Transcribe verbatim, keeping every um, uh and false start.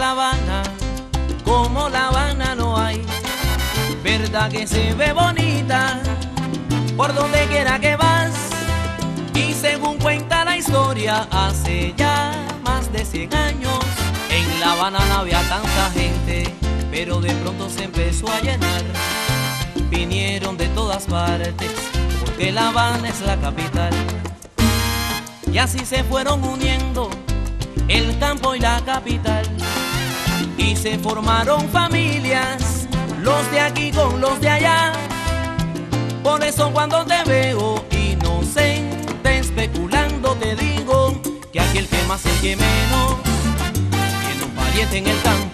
La Habana, como La Habana no hay. Verdad que se ve bonita por donde quiera que vas. Y según cuenta la historia, hace ya más de cien años en La Habana no había tanta gente, pero de pronto se empezó a llenar. Vinieron de todas partes, porque La Habana es la capital. Y así se fueron uniendo el campo y la capital. Y se formaron familias, los de aquí con los de allá. Por eso cuando te veo inocente especulando, te digo que aquí el que más el que menos tiene un pariente en el campo.